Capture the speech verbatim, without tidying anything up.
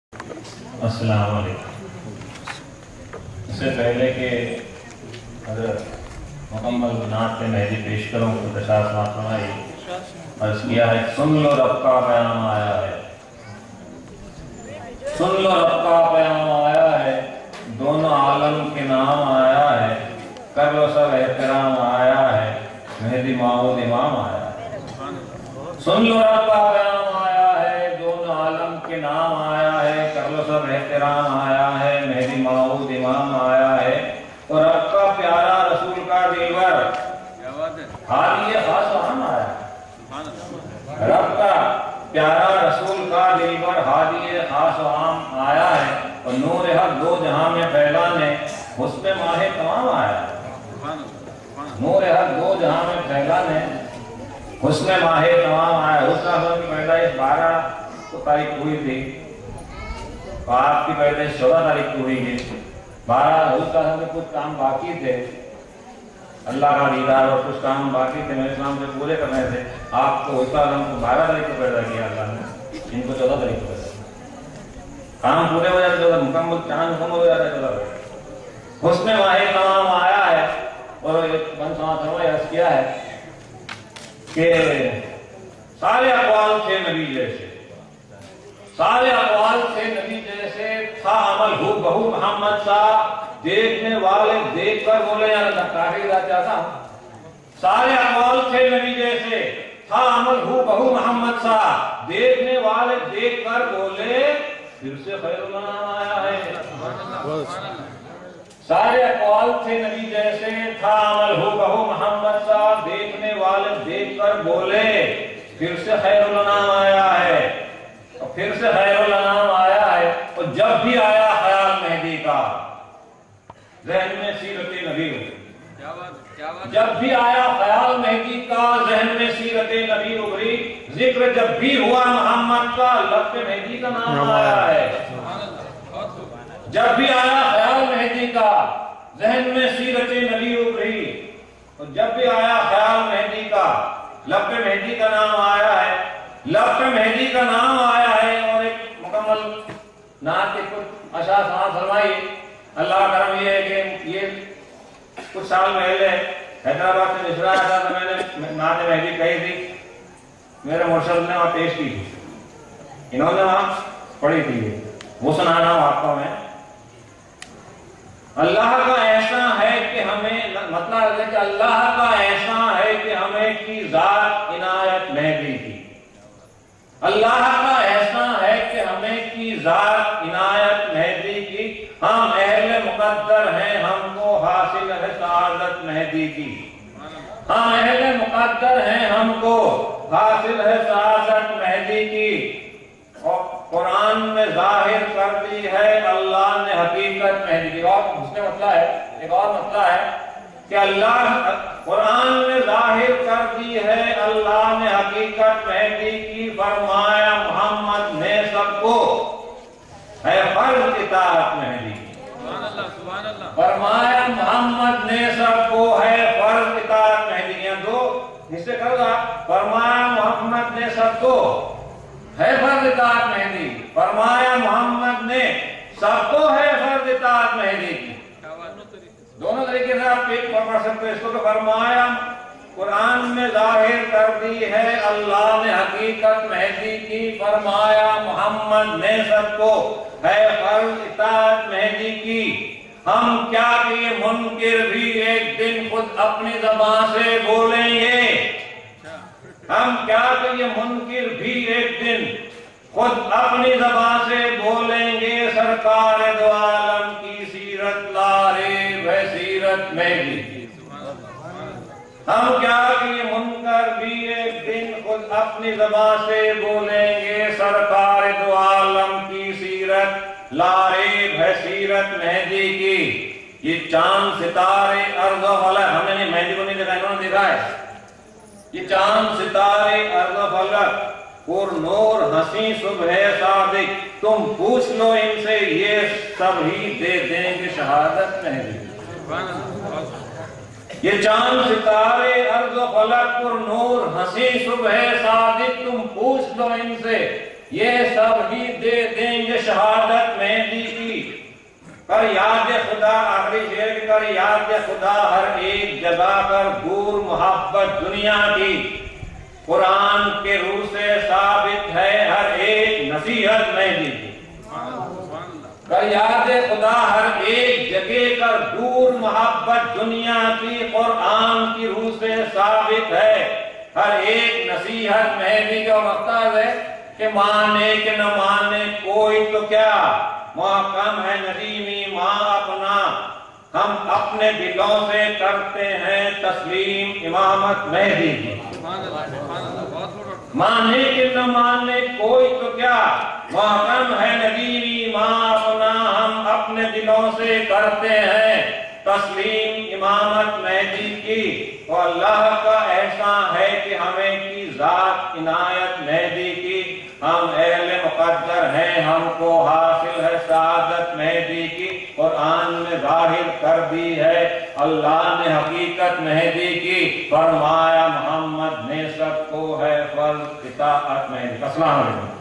السلام علیکم۔ اس سے پہلے کہ حضرت مکمل نعت مہدی پیش کروں تو تشاہ سماعت فرمائی عرض کیا ہے، سن لو رب کا پیام آیا ہے، سن لو رب کا پیام آیا ہے، دونوں عالم کے نام آیا ہے، کر لو سب احترام آیا ہے، مہدی معود امام آیا ہے۔ سن لو رب کا پیام آیا ہے، دونوں عالم کے نام آیا ہے، کر لو سب احترام آیا ہے، مہدی معود امام آیا ہے، اور رب کا پیارا رسول کا دلبر حالی خاص و عام آیا ہے۔ رب کا پیارا رسول کا دلبر حالی خاص و عام آیا ہے، اور نور حق دو جہاں میں پھیلانے حسن ماہ تمام آیا ہے۔ نور حق دو جہاں میں پھیلانے حسن ماہ تمام آیا ہے۔ حسن حسن کی پیدائش بارہ کو تاریخ ہوئی تھی، آپ کی پیدائش چودہ تاریخ کو ہوئی گی۔ بارہ حسن حسن کے کچھ کام باقی تھے، اللہ کا دیدار اور کچھ کام باقی تھے میرے اسلام سے پورے کرنے تھے۔ آپ کو حسن حسن کو بارہ تاریخ کو پیدا کیا اللہ نے، ان کو چودہ تاریخ کو پیدا کیا۔ کام پورے ہو جاتے چودہ، مکمل چاند مکمل ہو جاتا ہے چودہ تاریخ۔ حسن ماہ تمام آیا ہے، اور ایک بن سماعت فرمائی عرض کیا ہے کہ سارے اقوال تھے نبی جیسے، سارے اقوال تھے نبی جیسے، تھا عمل ہو بہو محمد سا، دیکھنے والے دیکھ کر بولے یا اللہ کافی رہتا تھا۔ سارے اقوال تھے نبی جیسے، تھا عمل ہو بہو محمد سا، دیکھنے والے دیکھ کر بولے پھر سے خیر الانام آیا ہے۔ سارے اقوال تھے نبی جیسے، تھا عمل ہو بہو محمد سا، دیکھنے والے دیکھ کر بولے پھر سے خیر الانام آیا ہے، اور پھر سے خیر الانام آیا ہے۔ اور جب بھی آیا خیال مہدی کا ذہن میں سیرت نبی ابھری، جب بھی آیا خیال مہدی کا ذہن میں سیرت نبی ابھری، ذکر جب بھی ہوا محمد کا لب پہ مہدی کا نام آیا ہے۔ جب بھی آیا خیال مہدی کا ذہن میں سیرت نبی ابھری، اور جب بھی آیا خیال مہدی کا لب پہ مہدی کا نام آیا ہے، لب پہ مہدی کا نام آیا ہے۔ اور ایک مکمل نعت کے کچھ اشعار سماعت فرمائی۔ اللہ کا کرم یہ ہے کہ یہ کچھ سال پہلے حیدرآباد سے مصرا آیا تھا، تو میں نے نعت مہدی کہی تھی، میرے مرشد نے وہاں پیش کی تھی، انہوں نے وہاں پڑھی تھی، وہ سنانا ہوں آپ کو میں۔ اللہ کا ایسا ہے کہ ہمیں، مطلب ہے کہ اللہ کا ایسا ہے کہ ہمیں کی ذات عنایت مہدی کی، اللہ کا ایسا ہے کہ ہمیں کی ذات عنایت مہدی کی، ہم اہل مقدر ہیں ہم کو حاصل ہے سعادت مہدی کی، ہم اہل مقدر ہیں ہم کو حاصل ہے سعادت مہدی کی، اور قرآن میں ظاہر کر دی ہے اللہ نے حقیقت مہدی کی۔ اور اس نے مطلب ہے، ایک اور مطلب ہے کہ اللہ قرآن میں ظاہر کر دی ہے اللہ نے حقیقت مہدی کی، فرمایا محمد نے سب کو ہے فرض اطاعت مہدی کی، فرمایا محمد نے سب کو ہے فرض اطاعت مہدی کی۔ دو حصے کرو گا، فرمایا محمد نے سب کو ہے فرض اطاعت مہدی، فرمایا محمد نے سب کو ہے فرض اطاعت مہدی کی۔ دونوں طریقے سے آپ ایک پڑھ سکتے ہیں اس کو، کہ فرمایا قرآن میں ظاہر کر دی ہے اللہ نے حقیقت مہدی کی، فرمایا محمد نے سب کو ہے فرض اطاعت مہدی کی، ہم کیا کہ یہ منکر بھی ایک دن خود اپنی زبان سے بولیں گے، ہم کیا کہ یہ منکر بھی ایک دن خود اپنی زبان سے بولیں گے، سرکار دو عالم کی سیرت لا ریب ہے سیرت مہدی کی، ہم کیا کہ یہ منکر بھی ایک دن خود اپنی زبان سے بولیں گے، سرکار دو عالم کی سیرت لا ریب ہے سیرت مہدی کی۔ یہ چاند ستارے ارض و فلک، ہم نے مہدی کو نہیں دیکھا، انہوں نے دیکھا ہے، یہ چاند ستارے ارض و فلک اور نور ہنسی صبح صادق، تم پوچھ لو ان سے یہ سب ہی دے دیں گے شہادت مہدی۔ یہ چاند ستارے ارض و فلک اور نور ہنسی صبح صادق، تم پوچھ لو ان سے یہ سب ہی دے دیں گے شہادت مہدی کی، کر یاد خدا، آخری شعر کر یاد خدا ہر ایک جگہ پر دور محبت دنیا کی، قرآن کے روح سے ثابت ہے ہر ایک نصیحت مہدی کی، کر یاد خدا ہر ایک جگہ پر دور محبت دنیا کی، قرآن کی روح سے ثابت ہے ہر ایک نصیحت مہدی کا مقصد ہے کہ مانے کہ نہ مانے کوئی تو کیا، محکم ہے ندیمی ماں اپنا، ہم اپنے دلوں سے کرتے ہیں تسلیم امامت مہدی کی، مانے کہ نہ مانے کوئی تو کیا، محکم ہے ندیمی ماں اپنا، ہم اپنے دلوں سے کرتے ہیں تسلیم امامت مہدی کی، تو اللہ کا احسان ہے کہ ہمیں کی ذات عنایت مہدی کی، ہم اہل مقدر ہیں، ہم کو حاصل ہے سعادت مہدی کی، قرآن میں ظاہر کر دی ہے اللہ نے حقیقت مہدی کی، فرمایا محمد نے سب کو ہے فرض اطاعت مہدی۔ السلام علیکم۔